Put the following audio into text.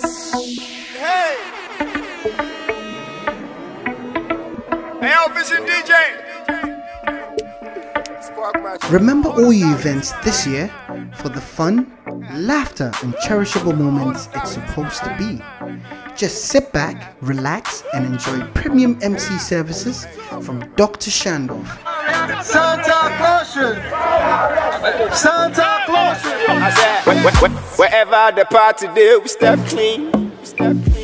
Hey! Hey, Vision DJ! Remember all your events this year for the fun, laughter and cherishable moments it's supposed to be. Just sit back, relax and enjoy premium MC services from Dr.Schandorf. Santa Claus! Santa Claus! Wherever the party do, we step clean.